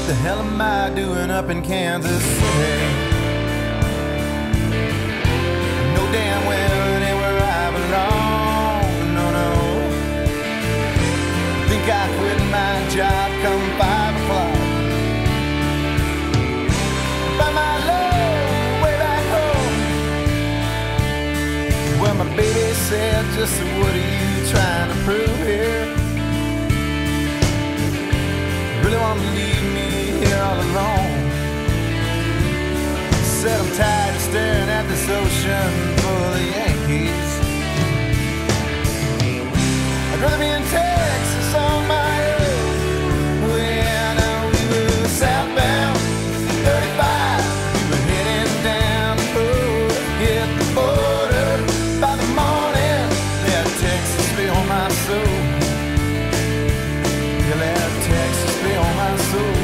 the hell am I doing up in Kansas City? I know damn well it ain't where I belong, no, no. I think I quit my job come 5 o'clock. Find my love way back home. Well, my baby said, just what are you trying to prove here? Really want to leave me here all alone. Said I'm tired of staring at this ocean full of Yankees. I'd rather be in Texas on my own. When we were southbound 35, we were heading down the road, hit the border by the morning. Let Texas be on my soul. Yeah, let Texas be on my soul.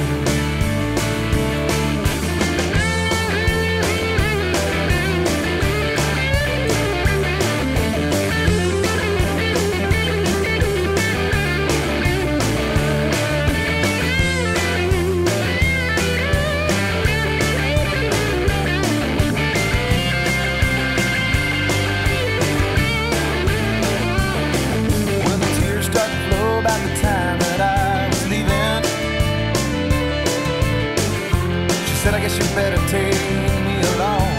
Said, I guess you better take me along.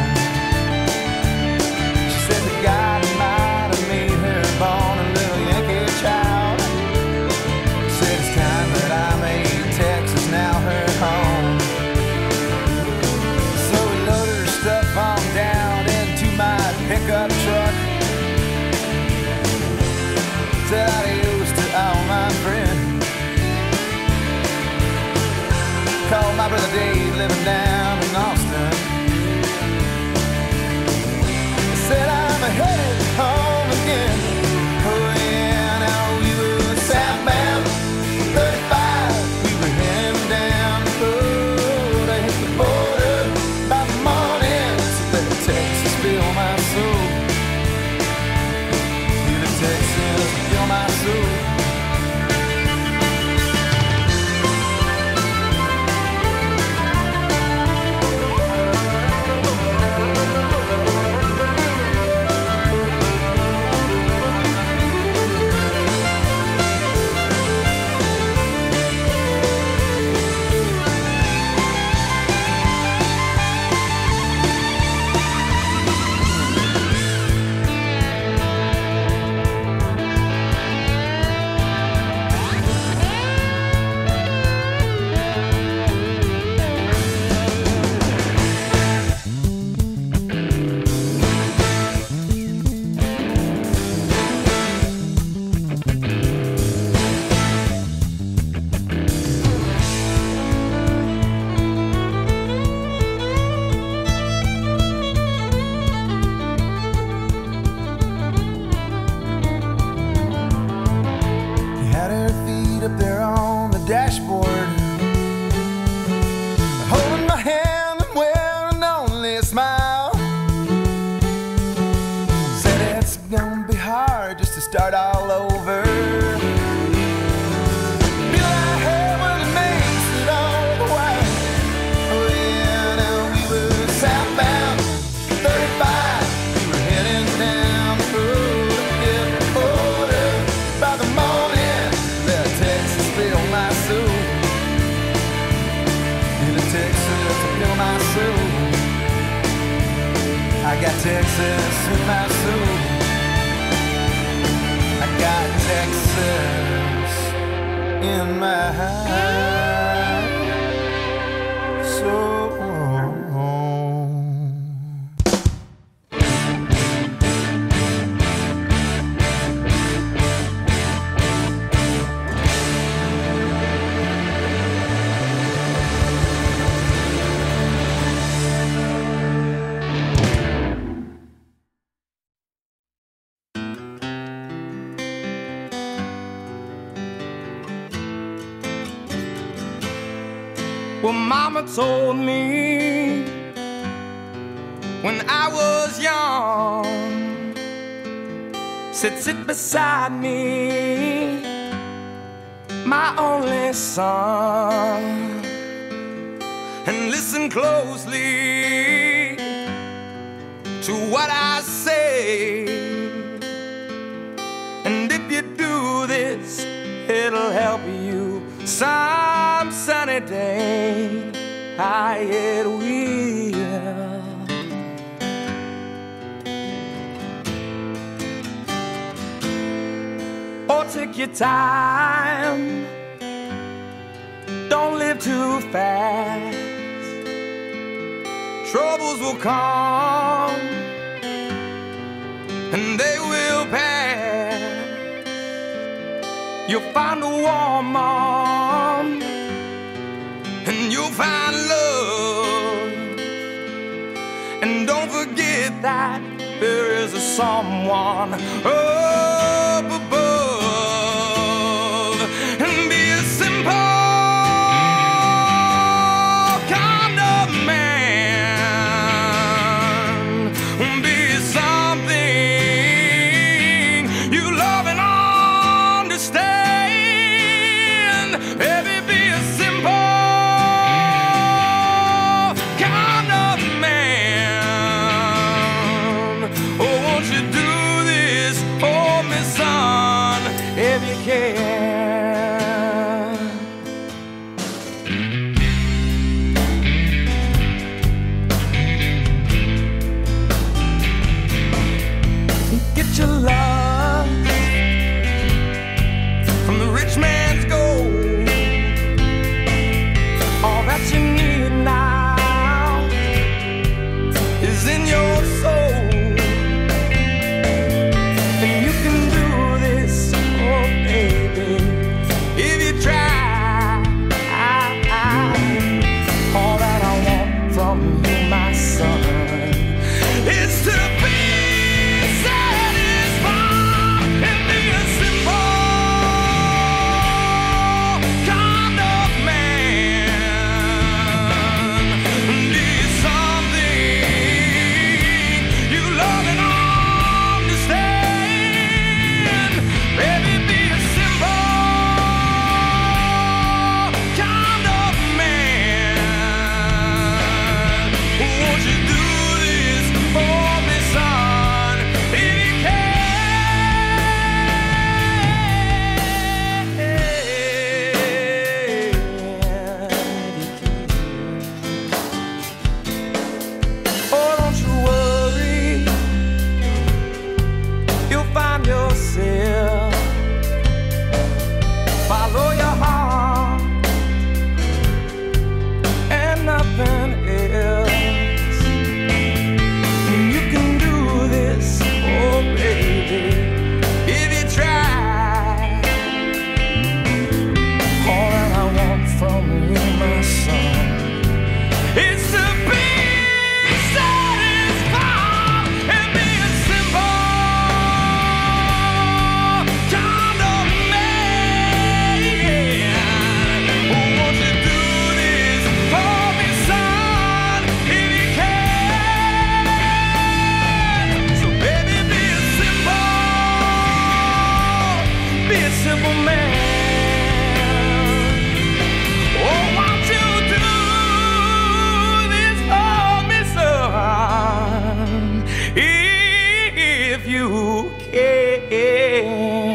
She said that God might have made her born a little Yankee child. Said it's time that I made Texas now her home. So we loaded her stuff on down into my pickup truck. Said adios to all my friends. Called my brother Dave living down in Austin. I said I'm headed home again. Oh yeah, now we were southbound 35. We were heading down the road. I hit the border by the morning. So let Texas feel my soul. Let Texas feel my soul. Up there on the dashboard, holding my hand and wearing only a smile. Said it's gonna be hard just to start all over. Feel like heaven makes it all the while. Oh yeah, now we were southbound 35. We were heading down the road, hit the border by the morning. Texas feel my soul. In Texas feel my soul. I got Texas in my soul. I got Texas in my soul. Well, Mama told me when I was young, said sit beside me, my only son. and listen closely to what I say. And if you do this, it'll help you some sunny day. It will. Oh, take your time, don't live too fast. Troubles will come and they will pass. You'll find a warm arm and you'll find love. And don't forget that there is a someone up above. And be a simple kind of man. Be something you love and understand. Baby, be a simple kind of man. Oh, won't you do this for me, son, if you can? Get your love from the rich man's gold. All that you need now is in your soul. And you can do this, oh baby, if you try. All that I want from you, my son, is to be satisfied and be a simple kind of man. Be something you love and understand. Baby, be a simple kind of man. Won't you do this for me, son, if you can? Oh, don't you worry, you'll find yourself. Follow your heart and nothing else. And you can do this, oh baby, if you try. All that I want from you, my son, is to be satisfied and be a simple kind of man. Won't you do this for me, son, if you can? So baby, be a simple man. Oh, won't you do this for me, son, if you can?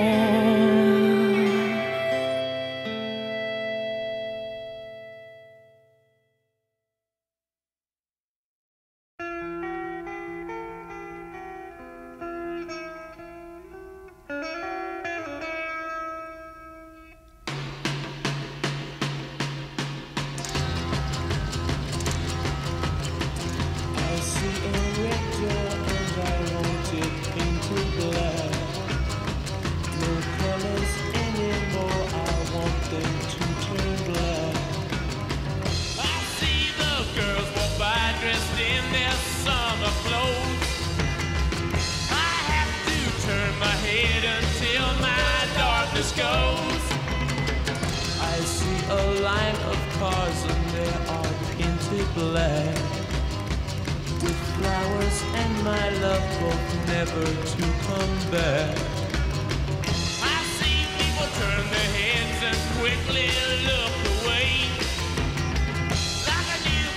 I see a red door and I want it painted black. No colors anymore, I want them to turn black. I see the girls walk by dressed in their summer clothes. I have to turn my head until my darkness goes. I see a line of cars and they are painted black, with flowers and my love both never to come back. I see people turn their heads and quickly look away, like I do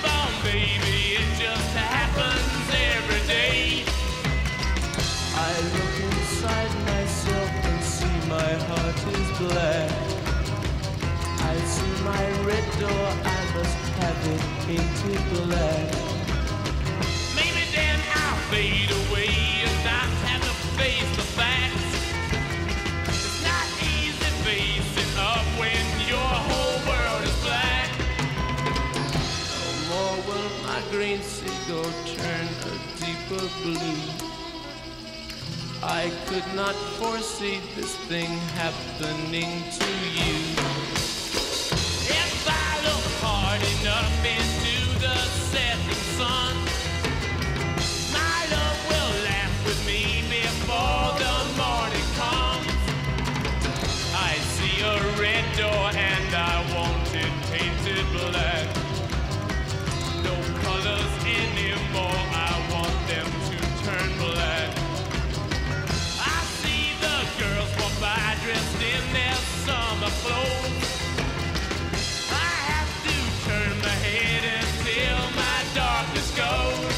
hazy go turn a deeper blue. I could not foresee this thing happening to you. If I look hard enough into the setting sun, my love will laugh with me before the morning comes. I see a red door and I want it painted black. No colors anymore, I want them to turn black. I see the girls walk by dressed in their summer clothes. I have to turn my head until my darkness goes.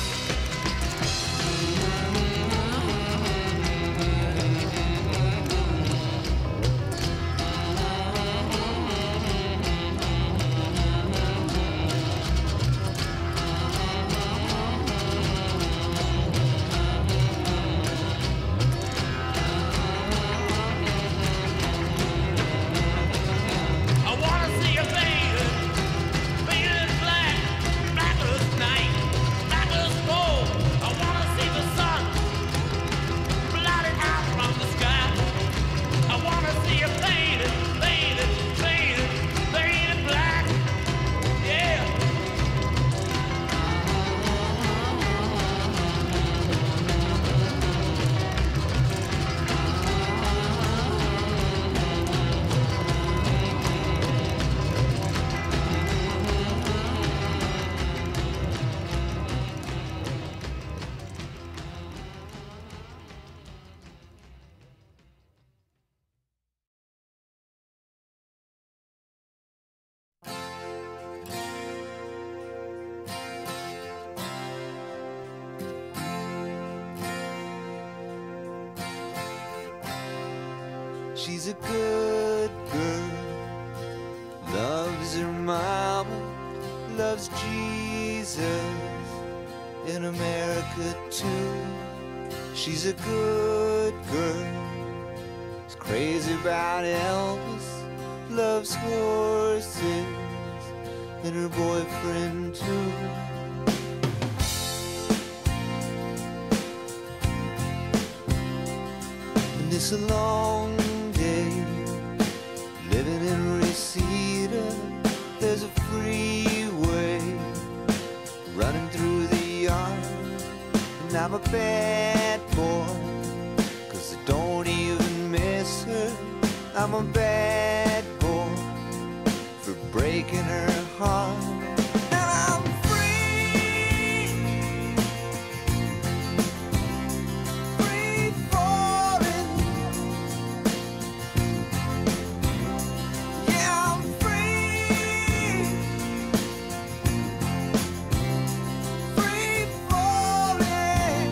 I wanna see a faded, faded black, black as night, black as gold. I wanna see the sun blotted out from the sky. I wanna see a faded, faded, faded, faded black. Yeah. She's a good girl, loves her mama, loves Jesus, in America too. She's a good girl, is crazy about Elvis, loves horses, and her boyfriend too. And it's a long day living in Reseda. There's a freeway running through the yard, and I'm a bad boy, 'cause I don't even miss her. I'm a bad boy for breaking her heart. And I'm free, free falling. Yeah, I'm free, free falling.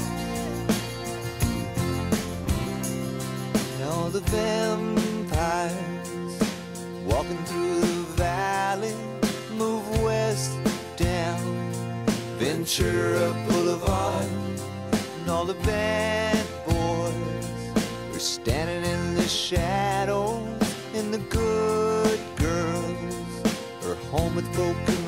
And all the vampires walking through the valley move west down Ventura Boulevard, and all the bad boys are standing in the shadows, and the good girls are home with broken